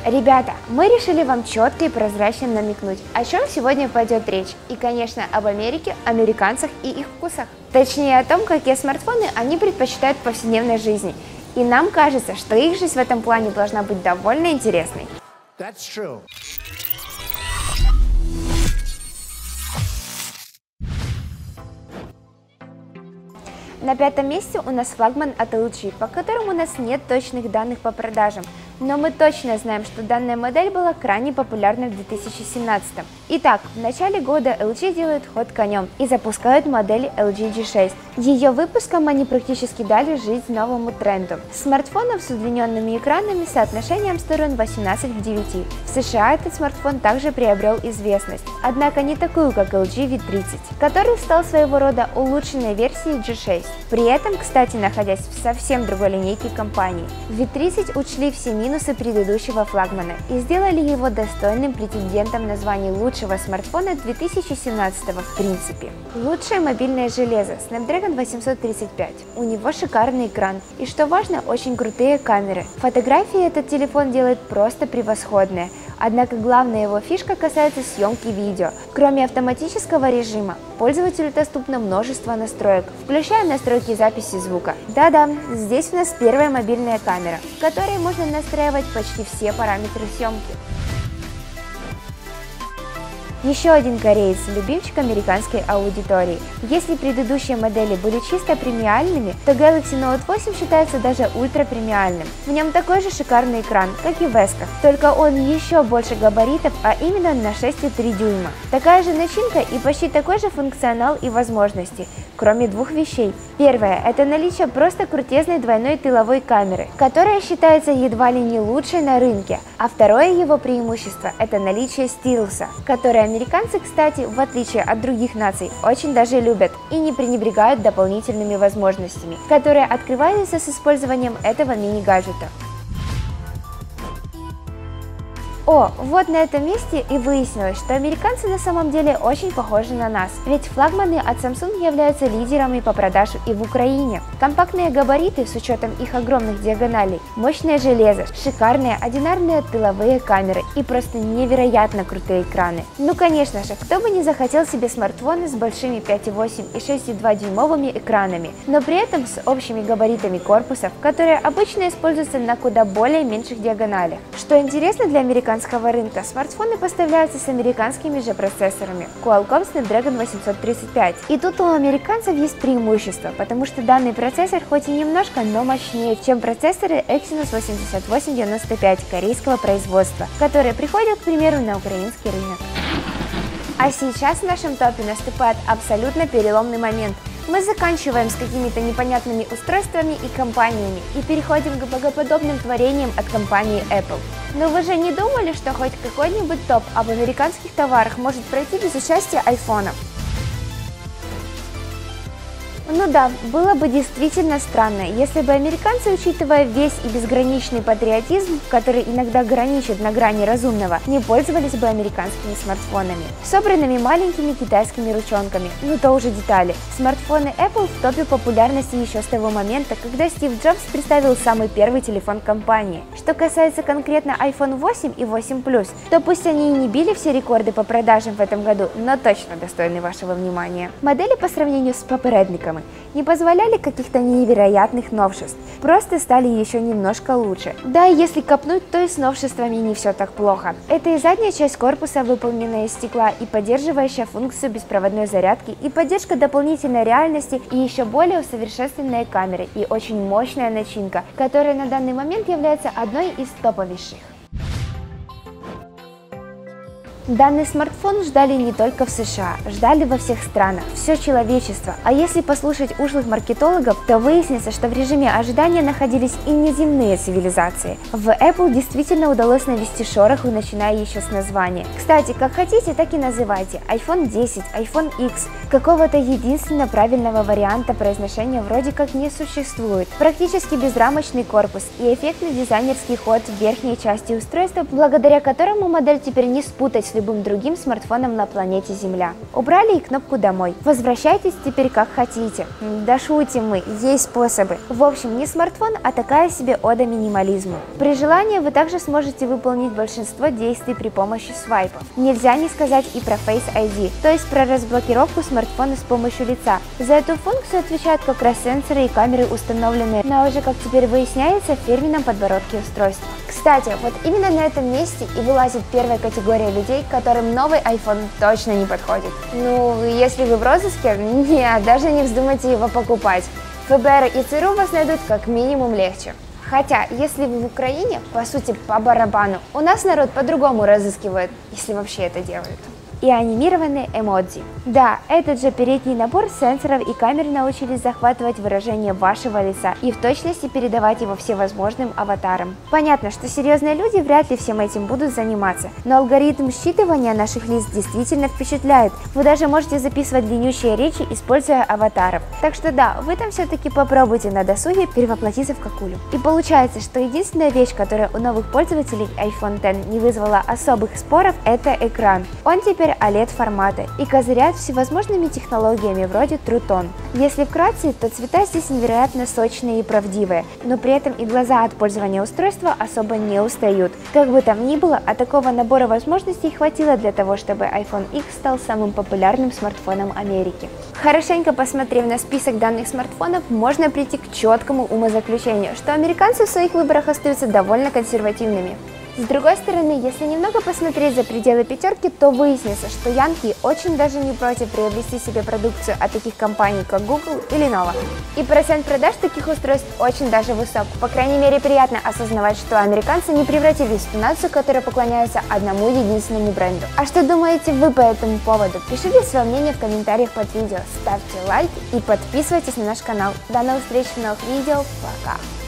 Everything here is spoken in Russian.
Ребята, мы решили вам четко и прозрачно намекнуть, о чем сегодня пойдет речь. И, конечно, об Америке, американцах и их вкусах. Точнее, о том, какие смартфоны они предпочитают в повседневной жизни. И нам кажется, что их жизнь в этом плане должна быть довольно интересной. That's true. На пятом месте у нас флагман от LG, по которому у нас нет точных данных по продажам, но мы точно знаем, что данная модель была крайне популярна в 2017. Итак, в начале года LG делают ход конем и запускают модель LG G6. Ее выпуском они практически дали жизнь новому тренду. Смартфонов с удлиненными экранами с соотношением сторон 18 к 9. В США этот смартфон также приобрел известность, однако не такую, как LG V30, который стал своего рода улучшенной версией G6. При этом, кстати, находясь в совсем другой линейке компании, в V30 учли все минусы предыдущего флагмана и сделали его достойным претендентом на звание лучшего смартфона 2017 в принципе. Лучшее мобильное железо Snapdragon 835. У него шикарный экран и, что важно, очень крутые камеры. Фотографии этот телефон делает просто превосходные. Однако главная его фишка касается съемки видео. Кроме автоматического режима, пользователю доступно множество настроек, включая настройки записи звука. Да-да, здесь у нас первая мобильная камера, в которой можно настраивать почти все параметры съемки. Еще один кореец, любимчик американской аудитории. Если предыдущие модели были чисто премиальными, то Galaxy Note 8 считается даже ультра-премиальным. В нем такой же шикарный экран, как и в S-ках, только он еще больше габаритов, а именно на 6,3 дюйма. Такая же начинка и почти такой же функционал и возможности, кроме двух вещей. Первое – это наличие просто крутезной двойной тыловой камеры, которая считается едва ли не лучшей на рынке, а второе его преимущество – это наличие стилуса, который американцы, кстати, в отличие от других наций, очень даже любят и не пренебрегают дополнительными возможностями, которые открываются с использованием этого мини-гаджета. О, вот на этом месте и выяснилось, что американцы на самом деле очень похожи на нас, ведь флагманы от Samsung являются лидерами по продаже и в Украине. Компактные габариты с учетом их огромных диагоналей, мощное железо, шикарные одинарные тыловые камеры и просто невероятно крутые экраны. Ну конечно же, кто бы не захотел себе смартфоны с большими 5,8 и 6,2 дюймовыми экранами, но при этом с общими габаритами корпусов, которые обычно используются на куда более меньших диагоналях. Что интересно для американцев, рынка, смартфоны поставляются с американскими же процессорами Qualcomm Snapdragon 835. И тут у американцев есть преимущество, потому что данный процессор хоть и немножко, но мощнее, чем процессоры Exynos 8895 корейского производства, которые приходят, к примеру, на украинский рынок. А сейчас в нашем топе наступает абсолютно переломный момент. Мы заканчиваем с какими-то непонятными устройствами и компаниями и переходим к богоподобным творениям от компании Apple. Но вы же не думали, что хоть какой-нибудь топ об американских товарах может пройти без участия айфона? Ну да, было бы действительно странно, если бы американцы, учитывая весь и безграничный патриотизм, который иногда граничит на грани разумного, не пользовались бы американскими смартфонами, собранными маленькими китайскими ручонками. Ну то уже детали. Смартфоны Apple в топе популярности еще с того момента, когда Стив Джобс представил самый первый телефон компании. Что касается конкретно iPhone 8 и 8 Plus, то пусть они и не били все рекорды по продажам в этом году, но точно достойны вашего внимания. Модели по сравнению с попередниками не позволяли каких-то невероятных новшеств, просто стали еще немножко лучше. Да, если копнуть, то и с новшествами не все так плохо. Это и задняя часть корпуса, выполненная из стекла и поддерживающая функцию беспроводной зарядки, и поддержка дополнительной реальности, и еще более усовершенствованные камеры, и очень мощная начинка, которая на данный момент является одной из топовейших. Данный смартфон ждали не только в США, ждали во всех странах, все человечество. А если послушать ушлых маркетологов, то выяснится, что в режиме ожидания находились и неземные цивилизации. В Apple действительно удалось навести шороху, начиная еще с названия. Кстати, как хотите, так и называйте. iPhone 10, iPhone X. Какого-то единственно правильного варианта произношения вроде как не существует. Практически безрамочный корпус и эффектный дизайнерский ход в верхней части устройства, благодаря которому модель теперь не спутать с любым другим смартфоном на планете Земля. Убрали и кнопку «Домой». Возвращайтесь теперь как хотите. Да шутим мы, есть способы. В общем, не смартфон, а такая себе ода минимализму. При желании вы также сможете выполнить большинство действий при помощи свайпов. Нельзя не сказать и про Face ID, то есть про разблокировку смартфона с помощью лица. За эту функцию отвечают как раз сенсоры и камеры, установленные на уже, как теперь выясняется, фирменном подбородке устройства. Кстати, вот именно на этом месте и вылазит первая категория людей, которым новый iPhone точно не подходит. Ну, если вы в розыске, нет, даже не вздумайте его покупать. ФБР и ЦРУ вас найдут как минимум легче. Хотя, если вы в Украине, по сути, по барабану, у нас народ по-другому разыскивает, если вообще это делают. И анимированные эмодзи. Да, этот же передний набор сенсоров и камер научились захватывать выражение вашего лица и в точности передавать его всевозможным аватарам. Понятно, что серьезные люди вряд ли всем этим будут заниматься, но алгоритм считывания наших лиц действительно впечатляет. Вы даже можете записывать длиннющие речи, используя аватаров. Так что да, вы там все-таки попробуйте на досуге перевоплотиться в какулю. И получается, что единственная вещь, которая у новых пользователей iPhone X не вызвала особых споров, это экран. Он теперь OLED формата и козыряет всевозможными технологиями вроде True Tone. Если вкратце, то цвета здесь невероятно сочные и правдивые, но при этом и глаза от пользования устройства особо не устают. Как бы там ни было, а такого набора возможностей хватило для того, чтобы iPhone X стал самым популярным смартфоном Америки. Хорошенько посмотрев на список данных смартфонов, можно прийти к четкому умозаключению, что американцы в своих выборах остаются довольно консервативными. С другой стороны, если немного посмотреть за пределы пятерки, то выяснится, что янки очень даже не против приобрести себе продукцию от таких компаний, как Google или Lenovo. И процент продаж таких устройств очень даже высок. По крайней мере, приятно осознавать, что американцы не превратились в нацию, которая поклоняется одному единственному бренду. А что думаете вы по этому поводу? Пишите свое мнение в комментариях под видео, ставьте лайк и подписывайтесь на наш канал. До новых встреч в новых видео. Пока!